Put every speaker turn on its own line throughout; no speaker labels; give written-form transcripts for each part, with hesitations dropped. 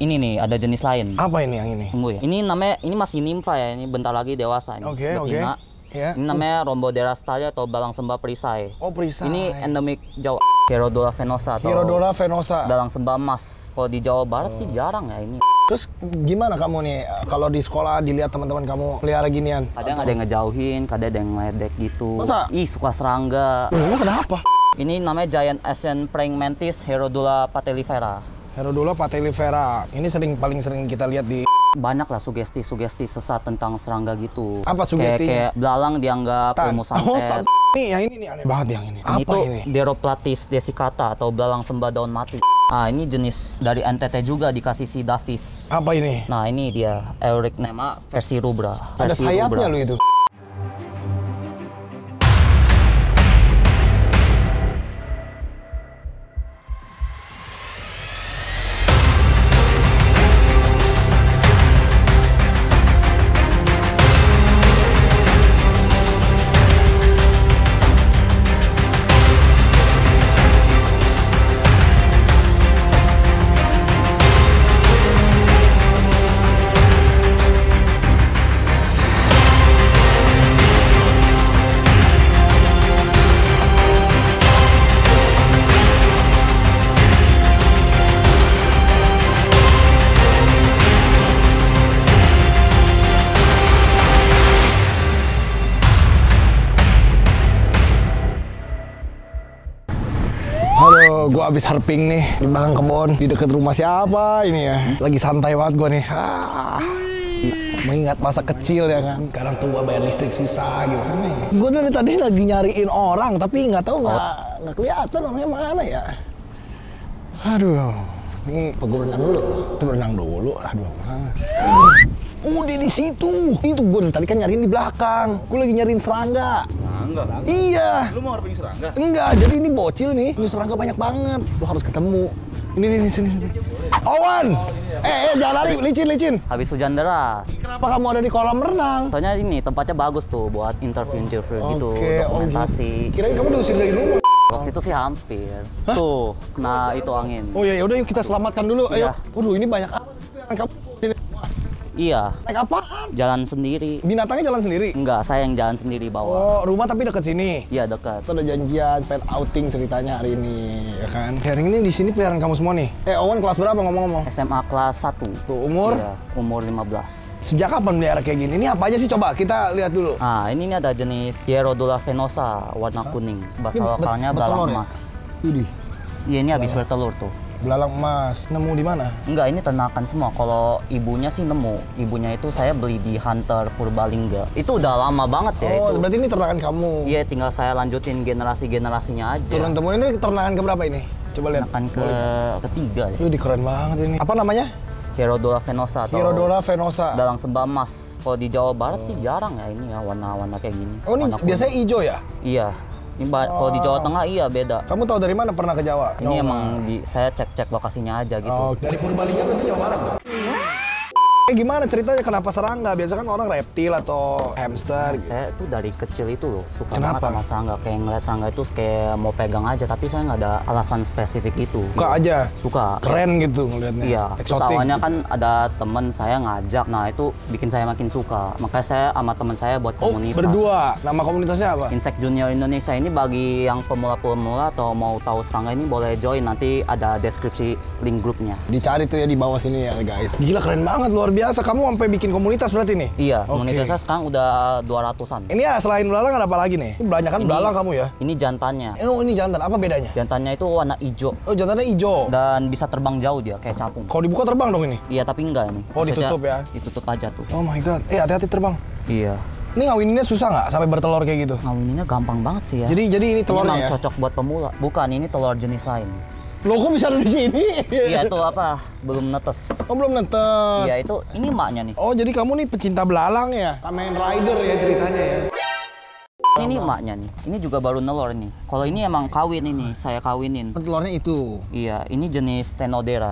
Ini nih ada jenis lain.
Apa ini yang ini?
Tunggu ya. Ini namanya, ini masih nimfa ya. Ini bentar lagi dewasa ini.
Oke.
Betina.
Ya.
Ini namanya Rhombodera stalia atau balang sembah perisai.
Oh, perisai.
Ini endemik Jawa. Herodora venosa atau
Herodora venosa.
balang sembah emas. Kalau di Jawa Barat sih jarang ya ini.
Terus gimana kamu nih kalau di sekolah dilihat teman-teman kamu pelihara ginian?
Kadang ada yang ngejauhin, kadang ada yang ngeledek gitu.
Masa?
Ih, suka serangga.
Emang kenapa?
Ini namanya Giant Asian Praying Mantis Herodula patellifera.
Herodula patellifera. Ini paling sering kita lihat di...
Banyak lah sugesti-sugesti sesat tentang serangga gitu.
Apa sugestinya?
Kayak belalang dianggap ilmu
Oh,
santet.
nih yang ini nih aneh banget yang ini.
Ini
Apa
tuh
ini?
Deroplatis desicata atau belalang sembah daun mati. Ah, ini jenis dari NTT juga dikasih si Davis.
Apa ini?
Nah, ini dia Eurycnema versi rubra.
Ada
Versi
sayapnya
rubra.
lu itu. Halo, gua abis harping nih di belakang kebun di deket rumah siapa ini ya. Lagi santai banget gua nih. Mengingat masa kecil ya kan. Sekarang tua bayar listrik susah gimana ini. Gua dari tadi lagi nyariin orang tapi nggak tahu nggak kelihatan orangnya mana ya. Aduh, ini gua berenang dulu. Itu berenang dulu. Aduh, mana? Udah di situ. Itu gua dari tadi kan nyariin di belakang. Gua lagi nyariin serangga.
Serangga?
Iya.
Lu mau harping serangga?
Enggak, jadi ini bocil nih. Ini serangga banyak banget. Lu harus ketemu. Ini sini. Owan! Jangan lari, licin.
Habis hujan deras.
Kenapa kamu ada di kolam renang?
Soalnya ini tempatnya bagus tuh buat interview gitu, dokumentasi.
Kirain kamu diusir dari rumah.
Waktu itu sih hampir. Tuh, kena itu angin.
Oh ya udah yuk kita selamatkan dulu. Ayo.
Iya.
Waduh, ini banyak kamu sini.
Iya,
Naik apaan?
jalan sendiri.
Binatangnya jalan sendiri.
Enggak, saya yang jalan sendiri bawa.
Oh, rumah tapi deket sini.
Iya, dekat.
Kita udah janjian pengen outing ceritanya hari ini, ya kan? Hari ini di sini peliharaan kamu semua nih. Owen kelas berapa ngomong-ngomong?
SMA kelas 1.
Tuh, umur?
Iya, umur 15.
Sejak kapan melihara kayak gini? Ini apa aja sih? Coba kita lihat dulu.
Nah, ini ada jenis Hierodula venosa warna kuning. Bahasa
Ini
lokalnya
bertelur
belalang
ya?
emas.
Widih,
Iya, ini habis bertelur tuh.
belalang emas. Nemu di mana?
Enggak, ini ternakan semua. Kalau ibunya sih nemu. Ibunya itu saya beli di Hunter Purbalingga. Itu udah lama banget ya
Oh,
itu.
berarti ini ternakan kamu.
Iya, tinggal saya lanjutin generasi-generasinya aja.
Turun temurun ini ternakan ke berapa ini? Coba lihat.
Ternakan ketiga ya.
Widih, keren banget ini. Apa namanya?
Hierodula venosa atau
Hierodora venosa.
dalang sembah emas. Kalau di Jawa Barat sih jarang ya ini ya warna-warna kayak gini.
Oh, ini
Warna kuning.
biasanya hijau ya?
Iya. Ini kalau di Jawa Tengah iya beda.
Kamu tahu dari mana pernah ke Jawa?
Ini emang saya cek-cek lokasinya aja gitu.
Oh, dari Purbalingga berarti Jawa Barat tuh. Gimana ceritanya kenapa serangga? Biasa kan orang reptil atau hamster gitu.
Saya tuh dari kecil itu loh suka
Kenapa?
banget sama serangga. Kayak ngeliat serangga itu kayak mau pegang aja, tapi saya nggak ada alasan spesifik itu.
Suka aja.
Suka.
Keren gitu ngeliatnya.
Iya. Terus
Eksotik.
awalnya kan ada temen saya ngajak, nah itu bikin saya makin suka. Makanya saya sama temen saya buat
Oh,
komunitas.
berdua. Nama komunitasnya apa?
Insect Junior Indonesia ini bagi yang pemula-pemula atau mau tahu serangga ini boleh join, nanti ada deskripsi link grupnya.
Dicari tuh ya di bawah sini ya guys. Gila keren banget, luar biasa. Kamu sampai bikin komunitas berarti nih?
Iya,
Oke.
komunitasnya sekarang udah 200-an.
Ini ya selain belalang ada apa lagi nih? Ini banyak kan belalang kamu ya?
Ini jantannya.
Oh, ini jantan. Apa bedanya?
Jantannya itu warna hijau
Oh, jantannya hijau.
dan bisa terbang jauh dia kayak capung.
Kalau dibuka terbang dong ini?
Iya, tapi enggak ini.
Oh,
Maksudnya
ditutup ya?
Ditutup aja tuh.
Oh my god. Hati-hati terbang.
Iya.
Ini ngawininnya susah nggak sampai bertelur kayak gitu?
Ngawininya gampang banget sih ya.
Jadi ini
ini
telurnya
memang
ya?
cocok buat pemula. Bukan, ini telur jenis lain.
Loh, kok bisa ada di sini?
Iya, itu apa? Belum netes.
Oh, belum netes.
Iya, itu ini emaknya nih.
Oh, jadi kamu nih pecinta belalang ya? Kamen Rider ya ceritanya ya?
Ini emaknya nih. Ini juga baru nelor nih. Kalau ini emang kawin ini, saya kawinin.
Telurnya itu.
Iya, ini jenis Tenodera.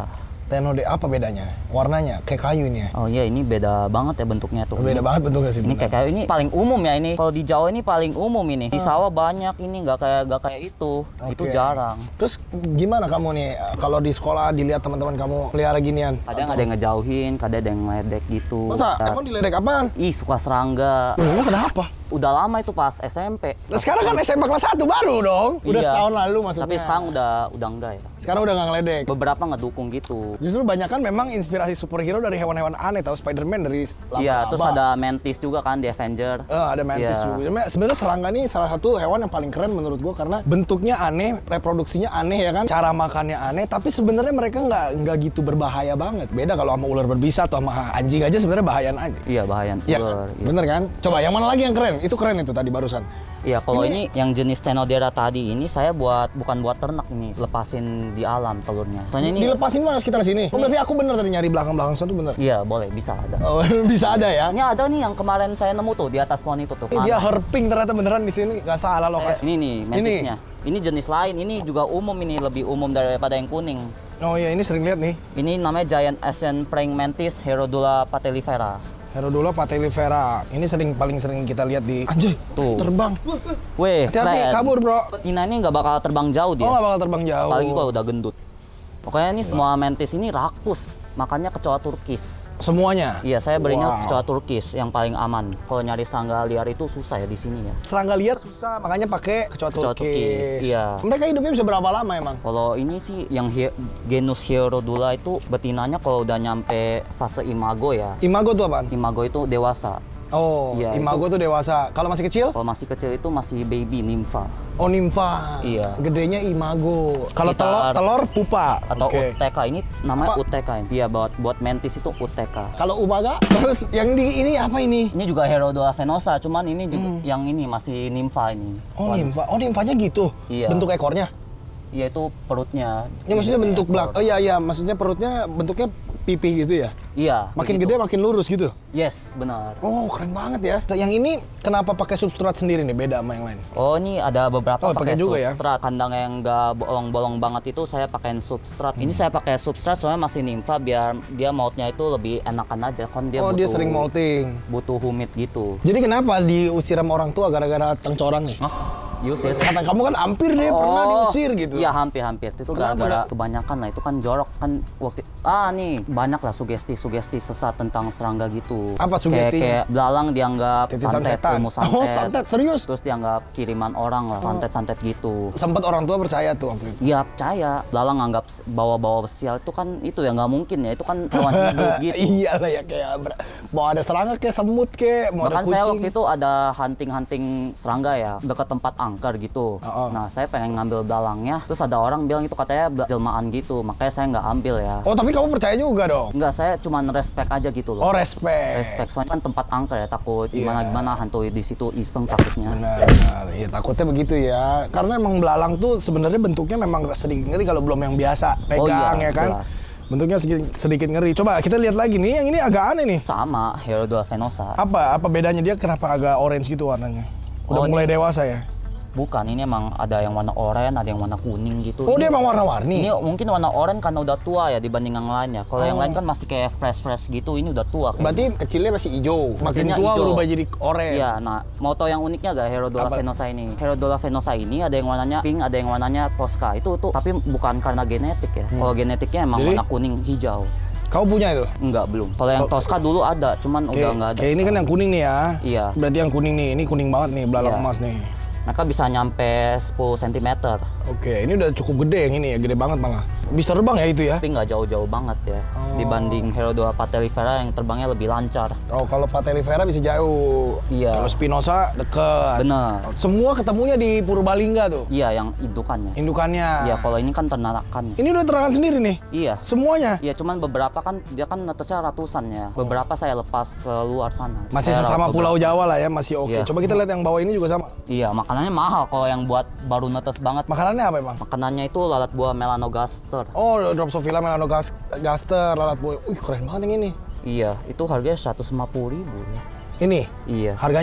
Tenode apa bedanya? Warnanya kayak kayu ini ya?
Oh iya, ini beda banget ya bentuknya tuh.
Beda banget bentuknya sih.
Ini kayak kayu, ini paling umum ya ini. Kalau di Jawa ini paling umum ini. Di sawah banyak ini, nggak kayak itu. Itu
Oke.
jarang.
Terus gimana kamu nih kalau di sekolah dilihat teman-teman kamu pelihara ginian?
Kadang ada yang ngejauhin, kadang ada yang ngeledek gitu.
Masa? Emang diledek apaan?
Ih, suka serangga.
Emang kenapa?
Udah lama itu pas SMP.
Nah, sekarang kan SMA kelas 1 baru dong. Udah
Iya.
setahun lalu maksudnya.
Tapi sekarang udah enggak ya.
Sekarang udah nggak ngeledek.
Beberapa ngedukung gitu.
Justru banyak kan memang inspirasi superhero dari hewan-hewan aneh. Tahu Spider-Man dari laba-laba.
Iya, terus ada Mantis juga kan di Avenger.
Ada mantis
Iya.
juga. Sebenarnya serangga ini salah satu hewan yang paling keren menurut gua karena bentuknya aneh, reproduksinya aneh ya kan, cara makannya aneh, tapi sebenarnya mereka nggak gitu berbahaya banget. Beda kalau sama ular berbisa atau sama anjing aja sebenarnya bahayaan aja.
Iya, bahaya
Iya,
ular. Iya.
bener kan? Coba yang mana lagi yang keren? Itu keren itu tadi barusan.
Iya, kalau ini yang jenis Tenodera tadi ini saya bukan buat ternak ini, lepasin di alam telurnya. Soalnya ini
Dilepasin mana sekitar sini? Oh, berarti aku bener tadi nyari belakang-belakang sana bener.
iya, boleh, bisa ada.
Oh, bisa ada ya?
Ini ada nih yang kemarin saya nemu tuh di atas pohon itu tuh.
Dia
Mana?
herping ternyata beneran di sini, nggak salah lokasi.
Ini nih mantisnya. Ini jenis lain, ini juga umum, ini lebih umum daripada yang kuning.
Oh iya, ini sering lihat nih.
Ini namanya Giant Asian Praying Mantis Herodula patellifera.
Herodula patellifera. Ini paling sering kita lihat di anjay,
Tuh.
terbang.
Weh,
Hati-hati,
keren.
kabur, bro.
Betina ini nggak bakal terbang jauh dia.
Oh, nggak bakal terbang jauh.
Apalagi kalau udah gendut. Pokoknya ini semua mantis ini rakus, makanya kecoa Turkis.
Semuanya?
Iya, saya berinya
Wow.
kecoa Turkis yang paling aman. Kalau nyari serangga liar itu susah ya di sini ya.
Serangga liar susah, makanya pakai kecoa
Kecoa
Turkis.
Turkis, iya.
Mereka hidupnya bisa berapa lama emang?
Kalau ini sih yang genus Herodula itu betinanya kalau udah nyampe fase imago ya.
Imago tuh apaan?
Imago itu dewasa.
Oh,
Iya,
imago tuh dewasa. Kalau masih kecil?
Kalau masih kecil itu masih baby nympha
Oh, nimfa.
Iya.
Gedenya imago. Kalau
Sekitar-
telur pupa.
atau
Oke.
UTK, ini namanya
Apa?
UTK ini. Iya, buat mantis itu UTK.
Kalau umaga, terus yang di ini apa ini?
Ini juga Herodula venosa, cuman ini juga yang ini masih nympha ini.
Oh, nimfa. Oh, nimfanya gitu.
Iya.
Bentuk ekornya.
Iya, itu perutnya.
Ya maksudnya
Ini
bentuk
ekor.
belak. Oh iya, maksudnya perutnya bentuknya pipih gitu ya.
Iya.
Makin
begitu.
gede makin lurus gitu.
Yes, benar.
Oh, keren banget ya. Yang ini kenapa pakai substrat sendiri nih, beda sama yang lain?
Oh, ini ada beberapa
Oh,
pakai
pakai juga ya?
substrat. Kandang yang nggak bolong-bolong banget itu saya pakein substrat. Ini saya pakai substrat soalnya masih nympha biar dia mautnya itu lebih enakan aja. Kan dia
Oh, dia
butuh-
sering molting.
butuh humid gitu.
Jadi kenapa diusir sama orang tua gara-gara tengcoran nih?
Hah? Diusir?
Kata kamu kan hampir deh pernah diusir gitu.
Iya, hampir. Itu
Kenapa
gara-gara
nggak?
kebanyakan lah. Itu kan jorok kan waktu. Nih banyak lah sugesti sesat tentang serangga gitu.
Apa sugestinya?
Kayak belalang dianggap
Titisan
santet,
setan.
ilmu santet.
Oh, santet, serius?
Terus dianggap kiriman orang lah, santet gitu.
Sempat orang tua percaya tuh waktu itu.
Iya, percaya. Belalang anggap bawa-bawa sial itu kan itu ya nggak mungkin ya. Itu kan hewan hidup gitu.
Iya lah ya kayak mau ada serangga kayak semut kayak mau
Bahkan
ada
saya
kucing.
waktu itu ada hunting serangga ya dekat tempat angker gitu.
Oh.
Nah, saya pengen ngambil belalangnya, terus ada orang bilang itu katanya jelmaan gitu, makanya saya nggak ambil ya.
Oh, tapi kamu percaya juga dong?
Enggak, saya cuman respect aja gitu
Oh,
loh.
respect.
Respect, soalnya kan tempat angker ya, takut
Iya.
gimana hantu di situ iseng takutnya.
Benar. Iya, takutnya begitu ya. Karena emang belalang tuh sebenarnya bentuknya memang sedikit ngeri kalau belum yang biasa pegang ya kan.
jelas.
Bentuknya sedikit ngeri. Coba kita lihat lagi nih, yang ini agak aneh nih.
Sama Herodula venosa.
Apa bedanya dia kenapa agak orange gitu warnanya? Udah
Oh,
mulai
ini-
dewasa ya?
Bukan, ini emang ada yang warna oranye, ada yang warna kuning gitu.
Oh, dia
Ini-
emang warna-warni.
Ini mungkin warna oranye karena udah tua ya dibanding yang lainnya. Kalau yang lain kan masih kayak fresh gitu, ini udah tua.
Berarti kecilnya masih hijau. Makin
Kecilnya
tua
hijau.
berubah jadi orange.
Iya, nah mau tau yang uniknya gak Herodula
Apa?
venosa ini? Herodula venosa ini ada yang warnanya pink, ada yang warnanya Tosca. Itu tapi bukan karena genetik ya. Kalau genetiknya emang
Jadi?
warna kuning hijau.
Kau punya itu?
Enggak, belum. Kalau yang Tosca dulu ada, cuman udah nggak ada.
Kayak ini kan yang kuning nih ya.
Iya.
Berarti yang kuning nih, ini kuning banget nih, belalang
Iya.
emas nih.
Mereka bisa nyampe 10 cm.
Oke, ini udah cukup gede yang ini ya, gede banget malah. Bisa terbang ya itu ya?
Tapi nggak jauh-jauh banget ya. Dibanding Herodula patellifera yang terbangnya lebih lancar.
Oh, kalau patellifera bisa jauh.
Iya.
Kalau Spinoza deket.
Bener.
Semua ketemunya di Purbalingga tuh,
Iya, yang indukannya.
indukannya.
Iya, kalau ini kan ternakan.
Ini udah terangan sendiri nih?
Iya.
Semuanya?
Iya, cuman beberapa kan dia kan netesnya ratusan ya. Beberapa saya lepas ke luar sana.
Masih
Saya
sesama
rawat
Pulau
beberapa.
Jawa lah ya, masih oke.
Iya.
Coba kita lihat yang bawah ini juga sama.
Iya, makanannya mahal kalau yang buat baru netes banget.
Makanannya apa emang?
Makanannya itu lalat buah melanogaster.
Oh, Drosophila melanogaster, lalat buaya. Wih, keren banget yang ini.
Iya, itu harganya 150.000 ya.
Ini
Iya.
harganya.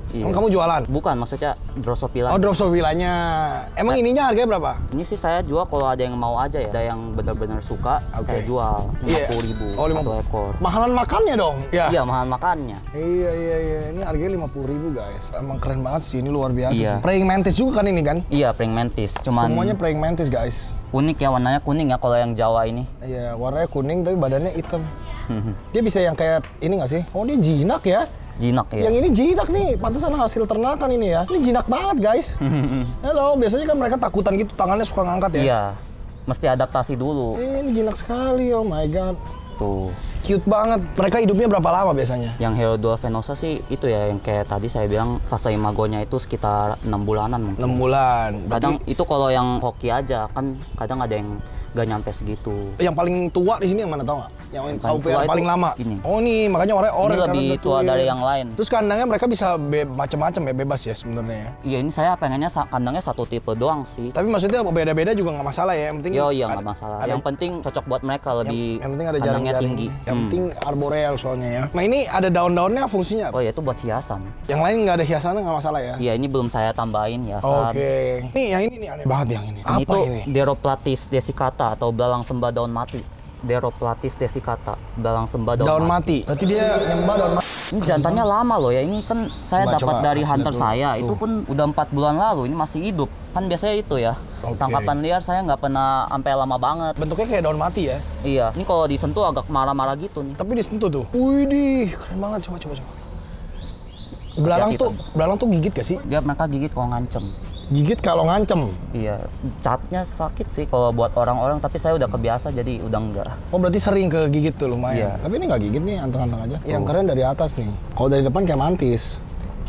Iya.
Emang kamu jualan?
Bukan, maksudnya Drosophila.
Oh, Drosophila-nya. Emang ininya harganya berapa?
Ini sih saya jual kalau ada yang mau aja ya. Ada yang benar-benar suka, saya jual 50.000
Oh,
satu ekor.
Mahalan makannya dong? Ya.
Iya, mahal makannya.
Iya. Ini harganya 50.000 guys. Emang keren banget sih, ini luar biasa
Iya.
sih. Praying mantis juga kan ini kan?
Iya, praying mantis. Cuman
Semuanya praying mantis guys.
unik ya, warnanya kuning ya kalau yang Jawa ini.
Iya, warnanya kuning tapi badannya hitam. Dia bisa yang kayak ini nggak sih? Oh, dia jinak ya?
Jinak ya.
Yang ini jinak nih, pantesan hasil ternakan ini ya. Ini jinak banget guys. Halo, biasanya kan mereka takutan gitu, tangannya suka ngangkat ya.
Iya, mesti adaptasi dulu.
Ini jinak sekali, oh my god.
Tuh.
Cute banget. Mereka hidupnya berapa lama biasanya?
Yang Herodua venosa sih itu ya, yang kayak tadi saya bilang fase imagonya itu sekitar 6 bulanan mungkin.
6 bulan.
Kadang itu kalau yang hoki aja, kan kadang ada yang gak nyampe segitu.
Yang paling tua di sini yang mana tau nggak? Yang
Yang
kau
paling tua
pelihara
itu
paling lama.
ini.
Oh nih, makanya warnanya
Ini
orange.
lebih
karena
tua
betul,
dari
ya.
yang lain.
Terus kandangnya mereka bisa macam-macam ya, bebas ya sebenarnya ya.
Iya, ini saya pengennya kandangnya satu tipe doang sih.
Tapi maksudnya beda-beda juga nggak masalah ya. Yang penting
Iya nggak masalah. Yang penting cocok buat mereka, lebih
yang penting ada
kandangnya
jaring-jaring.
tinggi.
Yang penting arboreal soalnya ya. Nah ini ada daun-daunnya fungsinya apa?
Oh ya, itu buat hiasan.
Yang lain nggak ada hiasannya nggak masalah ya?
Iya, ini belum saya tambahin hiasan.
Oke. Nih yang ini nih aneh banget yang ini.
Ini
Apa
tuh
ini?
Deroplatis desicata atau belalang sembah daun mati. Deroplatis desicata, belalang sembah
Daun mati. Berarti dia nyembah daun mati.
Ini jantannya lama loh ya. Ini kan saya
Coba,
dapat dari
kasih
hunter
lihat dulu.
saya.
Tuh.
Itu pun udah 4 bulan lalu. Ini masih hidup. Kan biasanya itu ya.
Oke.
Tangkapan liar saya nggak pernah sampai lama banget.
Bentuknya kayak daun mati ya.
Iya. Ini kalau disentuh agak marah-marah gitu nih.
Tapi disentuh tuh. Widih, keren banget. Coba.
Hati-hati,
Belalang tuh gigit gak sih?
Mereka gigit kalau ngancem.
Gigit kalau ngancem.
Iya, capnya sakit sih kalau buat orang-orang, tapi saya udah kebiasa jadi udah enggak.
Oh berarti sering ke gigit tuh lumayan.
Iya.
Tapi ini nggak gigit nih, anteng-anteng aja. Yang keren dari atas nih. Kalau dari depan kayak mantis.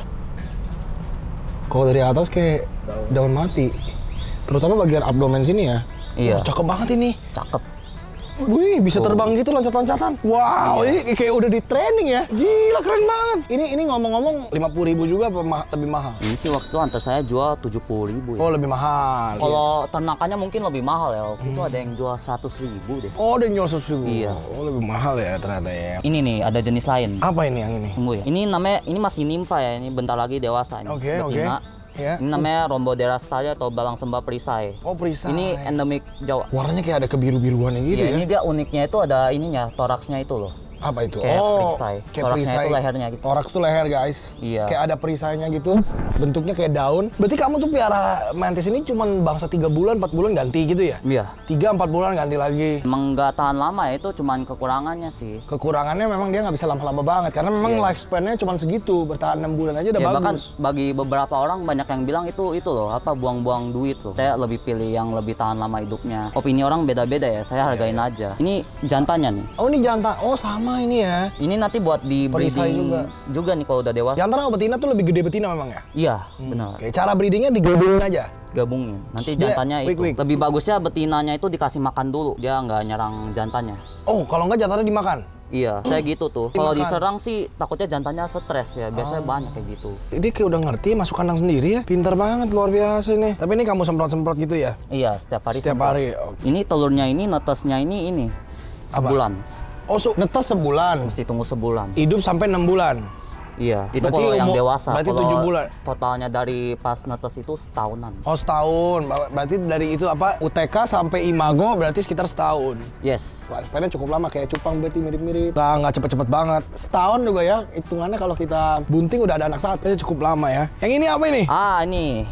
Kalau dari atas kayak daun mati. Terutama bagian abdomen sini ya.
Iya.
Wah, cakep banget ini.
Cakep.
Wih, bisa terbang gitu loncat-loncatan. Wow,
Iya.
ini kayak udah di training ya. Gila, keren banget. Ini ngomong-ngomong 50.000 juga apa lebih mahal?
Ini sih waktu hunter saya jual 70.000 ya.
Oh, lebih mahal.
Kalau ternakannya mungkin lebih mahal ya. Waktu itu ada yang jual 100.000 deh.
Oh, udah jual 100.000.
Iya.
Oh, lebih mahal ya ternyata ya.
Ini nih ada jenis lain.
Apa ini yang ini?
Tunggu ya. Ini namanya, ini masih nimfa ya. Ini bentar lagi dewasa ini.
Oke.
Betina.
Ya.
Ini namanya Rhombodera stalia atau belalang sembah perisai.
Oh, perisai.
Ini endemik Jawa.
Warnanya kayak ada kebiru-biruannya gitu
Iya,
ya.
ini dia uniknya itu ada ininya, toraksnya itu loh.
Apa itu?
Kayak perisai.
Kayak
Toraksnya
perisai.
itu lehernya gitu.
Toraks tuh leher, guys.
Iya.
Kayak ada perisainya gitu. Bentuknya kayak daun. Berarti kamu tuh piara mantis ini cuman bangsa 3 bulan, 4 bulan ganti gitu ya?
Iya.
3-4 bulan ganti lagi.
Emang nggak tahan lama ya, itu cuman kekurangannya sih.
Kekurangannya memang dia nggak bisa lama-lama banget. Karena memang lifespan-nya cuman segitu. Bertahan 6 bulan aja udah
Ya, bahkan
bagus.
bagi beberapa orang banyak yang bilang itu loh, apa buang-buang duit loh. Saya lebih pilih yang lebih tahan lama hidupnya. Opini orang beda-beda ya, saya hargain aja. Ini jantannya nih.
Oh, ini jantan. Oh, sama ini ya.
Ini nanti buat di
Perisai
breeding juga nih kalau udah dewasa.
Jantan sama betina tuh lebih gede betina memang ya?
Iya, benar.
Oke, cara breedingnya digabungin aja.
Gabungin. Nanti
Dia
jantannya itu.
weak.
Lebih bagusnya betinanya itu dikasih makan dulu. Dia nggak nyerang jantannya.
Oh, kalau nggak jantannya dimakan?
Iya, saya gitu tuh. Kalau
Dimakan.
diserang sih takutnya jantannya stres ya. Biasanya banyak kayak gitu.
Dia kayak udah ngerti masuk kandang sendiri ya. Pintar banget, luar biasa ini. Tapi ini kamu semprot-semprot gitu ya?
Iya, setiap hari.
Setiap
semprot.
hari. Oke.
Ini telurnya ini, netesnya ini. Sebulan.
Oh, netes sebulan.
Mesti tunggu sebulan.
Hidup sampai 6 bulan.
Iya, itu
Berarti
kalau yang
umur-
dewasa.
berarti
Kalau
7 bulan.
totalnya dari pas netes itu setahunan.
Oh, setahun. Berarti dari itu apa? UTK sampai imago berarti sekitar setahun.
Yes.
Lifespan-nya cukup lama, kayak cupang berarti mirip-mirip. Nggak cepet-cepet banget. Setahun juga ya, hitungannya kalau kita bunting udah ada anak satu, cukup lama ya. Yang ini apa ini?
Ah,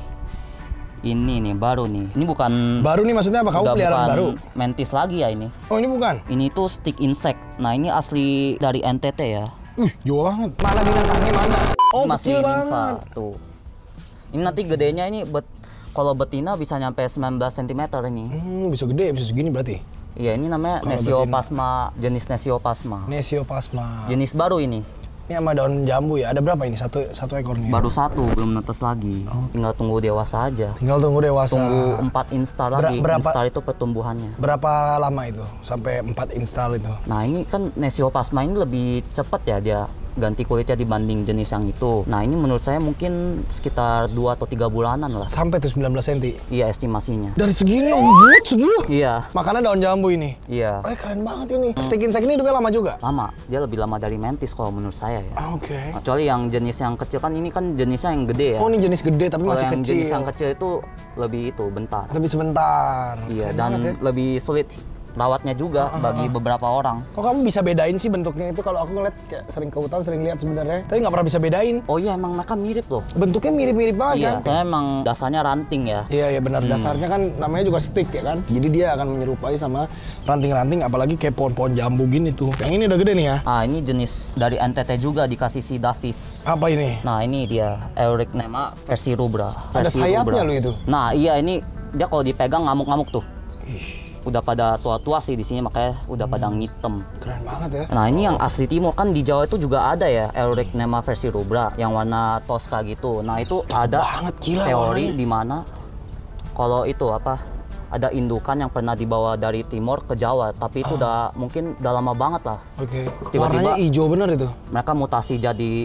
ini nih baru nih. Ini bukan
Baru nih maksudnya apa? Kamu
udah
peliharaan
bukan
baru?
mantis lagi ya ini.
Oh, ini bukan?
Ini tuh stick insect. Nah, ini asli dari NTT ya.
Jauh banget. Mana binatangnya mana? Oh,
Ini
kecil
nimfa,
banget.
tuh. Ini nanti gedenya ini kalau betina bisa nyampe 19 cm ini.
Bisa gede, bisa segini berarti.
Iya, ini namanya
Kalau
Nesioplasma, jenis Nesioplasma.
Nesioplasma.
Jenis baru ini.
Ini sama daun jambu ya. Ada berapa ini? Satu ekornya?
Baru satu, belum netes lagi. Tinggal tunggu dewasa aja.
Tinggal tunggu dewasa.
Tunggu 4 instar lagi.
berapa-
Instar itu pertumbuhannya.
Berapa lama itu sampai 4 install itu?
Nah, ini kan Nesioplasma ini lebih cepet ya dia ganti kulitnya dibanding jenis yang itu. Nah ini menurut saya mungkin sekitar 2 atau 3 bulanan lah.
Sampai tuh 19 cm.
Iya estimasinya.
Dari segini lembut segitu.
Iya.
Makanan daun jambu ini.
Iya.
Keren banget ini. Stick insect ini hidupnya lama juga?
Lama. Dia lebih lama dari mantis kalau menurut saya ya.
Oke.
Kecuali yang jenis yang kecil kan ini kan jenisnya yang gede ya.
Oh ini jenis gede tapi
Kalau
masih
yang
kecil.
jenis yang kecil itu lebih itu bentar.
Lebih sebentar.
Iya
Keren
dan
banget ya.
lebih sulit rawatnya juga bagi beberapa orang.
Kok kamu bisa bedain sih bentuknya itu? Kalau aku ngeliat kayak sering ke hutan, sering lihat sebenarnya, tapi nggak pernah bisa bedain.
Oh iya emang mereka mirip loh.
Bentuknya mirip-mirip banget
Iya,
kan?
karena emang dasarnya ranting ya.
Iya benar. Dasarnya kan namanya juga stick ya kan. Jadi dia akan menyerupai sama ranting-ranting, apalagi kayak pohon-pohon jambu gini tuh. Yang ini udah gede nih ya.
Ah ini jenis dari NTT juga dikasih si Davis.
Apa ini?
Nah ini dia Eurycnema versirubra.
Ada sayapnya lo itu.
Nah iya ini dia kalau dipegang ngamuk-ngamuk tuh. Udah pada tua-tua sih di sini makanya udah pada ngitem.
Keren banget ya.
Nah ini yang asli timur kan di Jawa itu juga ada ya Eurycnema versirubra yang warna Tosca gitu. Nah itu ada
banget, gila
teori
warnanya.
di mana kalau itu apa ada indukan yang pernah dibawa dari timur ke Jawa tapi itu udah mungkin udah lama banget lah.
Oke.
Tiba-tiba-
Warnanya hijau bener itu.
Mereka mutasi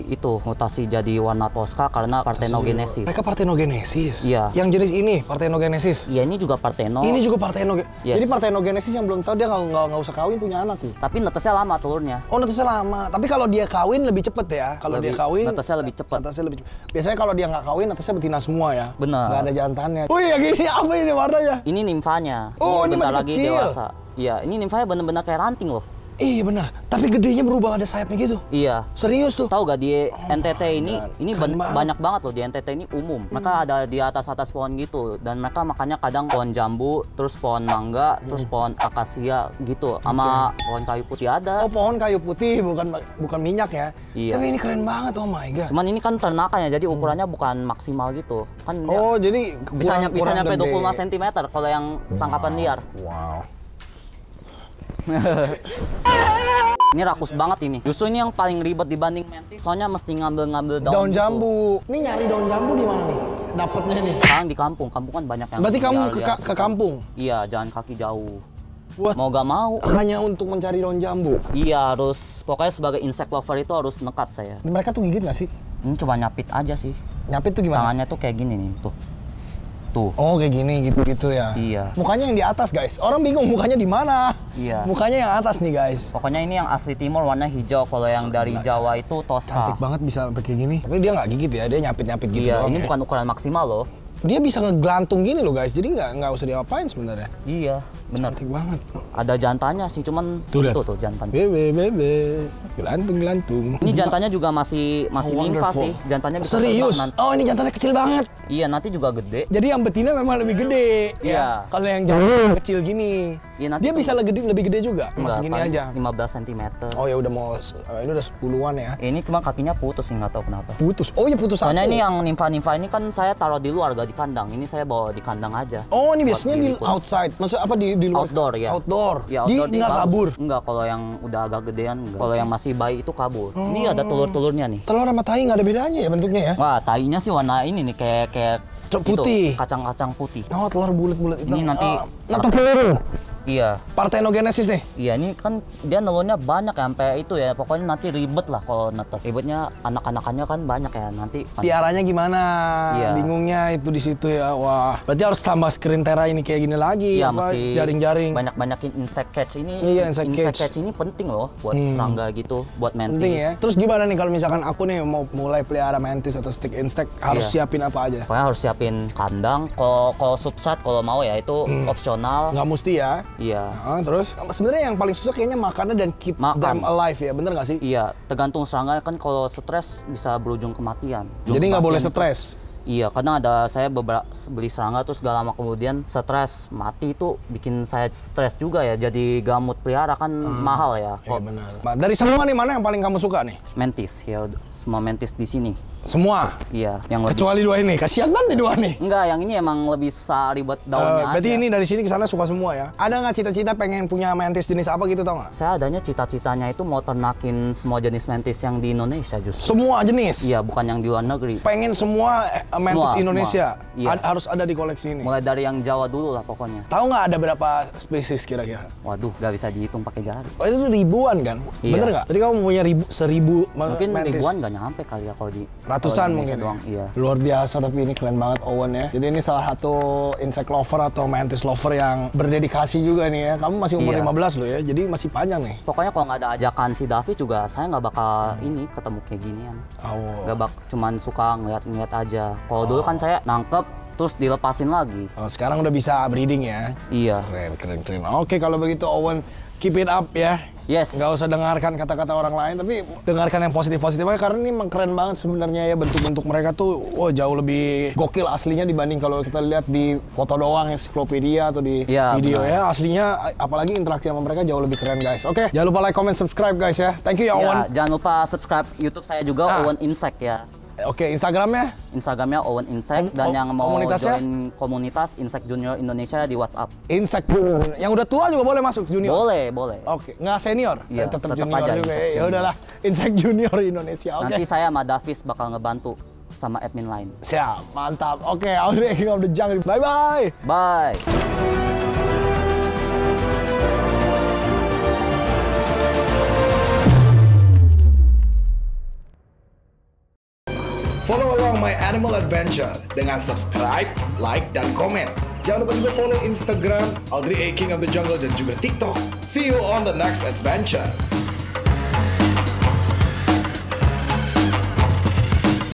jadi warna Tosca karena partenogenesis.
Mereka partenogenesis.
Iya.
Yang jenis ini partenogenesis.
Iya ini juga parteno.
Ini juga partenogenesis.
Yes.
Jadi partenogenesis yang belum tahu dia nggak usah kawin punya anak tuh.
Tapi netesnya lama telurnya.
Oh netesnya lama. Tapi kalau dia kawin lebih cepet ya. Kalau dia kawin
netesnya lebih cepat.
netesnya lebih cepet. Biasanya kalau dia nggak kawin netesnya betina semua ya.
Benar.
Nggak ada jantannya. Wih yang ini apa ini warnanya?
Ini nimfanya.
Oh, ini
bentar
masih
lagi
kecil.
dewasa. Iya, ini nimfanya bener-bener kayak ranting loh.
Iya benar. Tapi gedenya berubah ada sayapnya gitu.
Iya.
Serius tuh.
Tahu gak di NTT ini
Keren banget.
banyak banget loh di NTT ini umum. Mereka ada di atas pohon gitu dan mereka makannya kadang pohon jambu, terus pohon mangga, terus pohon akasia gitu. Sama pohon kayu putih ada.
Oh pohon kayu putih bukan minyak ya.
Iya.
Tapi ini keren banget oh my god.
Cuman ini kan ternakan ya, jadi ukurannya bukan maksimal gitu. Kan dia
Oh jadi
bisa
kurang
nyampe
gede.
25 cm kalau yang tangkapan liar.
Wow.
Ini rakus banget ini. Justru ini yang paling ribet dibanding mantis. Soalnya mesti ngambil-ngambil
Daun
gitu.
jambu. Ini nyari daun jambu di mana nih? Dapatnya nih.
Sekarang di kampung kan banyak yang
Berarti kamu
liar-liar.
ke kampung
Iya, jalan kaki jauh.
buat
Mau gak mau.
hanya untuk mencari daun jambu.
Iya, harus pokoknya sebagai insect lover itu harus nekat saya.
Mereka tuh gigit nggak sih?
Ini coba nyapit aja sih.
Nyapit tuh gimana?
Tangannya tuh kayak gini nih, tuh. Tuh.
Oh kayak gini gitu ya.
Iya.
Mukanya yang di atas guys. Orang bingung mukanya di mana.
Iya.
Mukanya yang atas nih guys.
Pokoknya ini yang asli timur warna hijau. Kalau yang dari Jawa itu Tosca.
Cantik banget bisa sampai kayak gini. Tapi dia nggak gigit ya. Dia nyapit-nyapit gitu
Iya,
doang
ini
ya.
bukan ukuran maksimal loh.
Dia bisa ngegelantung gini loh guys. Jadi nggak usah diapain sebenarnya.
Iya, benar.
Cantik banget.
Ada jantannya sih, cuman
Tuh, lihat.
tuh jantan.
Bebe. Gelantung.
Ini jantannya juga masih nimfa
Wonderful.
sih. Jantannya bisa
Serius?
terbang nanti.
Oh ini jantannya kecil banget.
Iya, nanti juga gede.
Jadi yang betina memang lebih gede.
Iya.
Ya. Kalau yang jantan kecil gini.
Iya, nanti
Dia
tuh-
bisa lebih gede juga.
Enggak,
Masih gini
paling
aja.
15 cm.
Oh ya udah ini udah 10-an ya.
Ini cuma kakinya putus sih, nggak tahu kenapa.
Putus. Oh iya putus
Soalnya
satu.
ini yang nimfa-nimfa ini kan saya taruh di luar, gak di kandang. Ini saya bawa di kandang aja.
Oh ini
Buat
biasanya di
diliput.
outside. Maksud apa di luar?
Outdoor ya.
Outdoor.
Ya,
Di
outdoor
nggak
bagus.
kabur.
Enggak, kalau yang udah agak gedean enggak. Kalau yang masih bayi itu kabur. Ini ada telur-telurnya nih.
Telur sama tai nggak ada bedanya ya bentuknya ya?
Wah, tainya sih warna ini nih kayak
Putih.
kacang-kacang putih.
Oh telur bulat-bulat itu.
Ini nanti-
Nanti telur.
Iya.
Partenogenesis nih.
Iya, ini kan dia nelurnya banyak ya, sampai itu ya. Pokoknya nanti ribet lah kalau netes. Ribetnya anak-anakannya kan banyak ya nanti.
Piaranya gimana?
Iya.
Bingungnya itu di situ ya. Wah. Berarti harus tambah screen tera ini kayak gini lagi.
Iya,
apa,
mesti
jaring-jaring.
banyak-banyakin insect catch ini.
Iya, insect catch.
ini penting loh buat serangga gitu, buat mantis.
Penting ya. Terus gimana nih kalau misalkan aku nih mau mulai pelihara mantis atau stick insect harus
Iya.
siapin apa aja?
Pokoknya harus siapin kandang. Kalau substrat kalau mau ya itu opsional.
Nggak mesti ya.
Iya.
Terus sebenarnya yang paling susah kayaknya makanan dan keep
Makan.
them alive ya, bener nggak sih?
Iya, tergantung serangga kan kalau stres bisa berujung kematian.
Jadi nggak boleh stres.
Iya, karena ada saya beli serangga terus gak lama kemudian stres mati itu bikin saya stres juga ya. Jadi gamut pelihara kan mahal ya.
Iya benar. Nah, dari semua nih mana yang paling kamu suka nih?
Mantis ya, semua mantis di sini.
Semua.
Iya, yang lebih
Kecuali dua ini. Kasihan banget nih dua nih.
enggak, yang ini emang lebih susah ribet daunnya
Berarti
aja.
ini dari sini ke sana suka semua ya? Ada nggak cita-cita pengen punya mantis jenis apa gitu tau nggak?
Saya adanya cita-citanya itu mau ternakin semua jenis mantis yang di Indonesia justru.
Semua jenis.
Iya, bukan yang di luar negeri.
Pengen semua Mantis
Semua,
Indonesia
semua. Iya.
harus ada di koleksi ini.
Mulai dari yang Jawa dulu lah pokoknya.
Tahu nggak ada berapa spesies kira-kira?
Waduh, gak bisa dihitung pakai jari.
Oh, itu ribuan kan?
Iya.
Bener nggak? Berarti kamu punya seribu
Mungkin
mantis.
ribuan gak nyampe kali ya kalau di
Ratusan
kalau di
mungkin.
Indonesia doang. Iya.
Luar biasa, tapi ini keren banget Owen ya. Jadi ini salah satu insect lover atau mantis lover yang berdedikasi juga nih ya. Kamu masih umur
Iya.
15 loh ya, jadi masih panjang nih.
Pokoknya kalau nggak ada ajakan si Davis juga saya nggak bakal ini ketemu kayak ginian.
Oh.
Gak cuman suka ngeliat-ngeliat aja. Kalau dulu kan saya nangkep terus dilepasin lagi.
Oh, sekarang udah bisa breeding ya.
Iya.
Keren. Oke, kalau begitu Owen, keep it up ya.
Yes.
Nggak usah dengarkan kata-kata orang lain, tapi dengarkan yang positif-positif aja karena ini emang keren banget sebenarnya ya, bentuk-bentuk mereka tuh jauh lebih gokil aslinya dibanding kalau kita lihat di foto doang ensiklopedia atau di
Iya,
video
benar.
ya. Aslinya apalagi interaksi sama mereka jauh lebih keren guys. Oke, jangan lupa like, comment, subscribe guys ya. Thank you ya Owen.
Ya, jangan lupa subscribe YouTube saya juga Owen Insect ya.
Oke, Instagramnya?
Instagramnya Owen Insect dan yang mau
komunitasnya?
join komunitas Insect Junior Indonesia di WhatsApp.
Insect Junior. Yang udah tua juga boleh masuk junior?
Boleh.
Oke, nggak senior?
Iya,
tetap
tetap
junior
aja
juga
Insect
ya. Ya
Junior.
udahlah, Insect Junior Indonesia. Oke.
Nanti saya sama Davis bakal ngebantu sama admin lain.
Siap, mantap. Oke, Audrey King of the Jungle. Bye-bye.
Bye.
Follow along my animal adventure dengan subscribe, like, dan komen. Jangan lupa juga follow Instagram Audrey A. King of the Jungle dan juga TikTok. See you on the next adventure.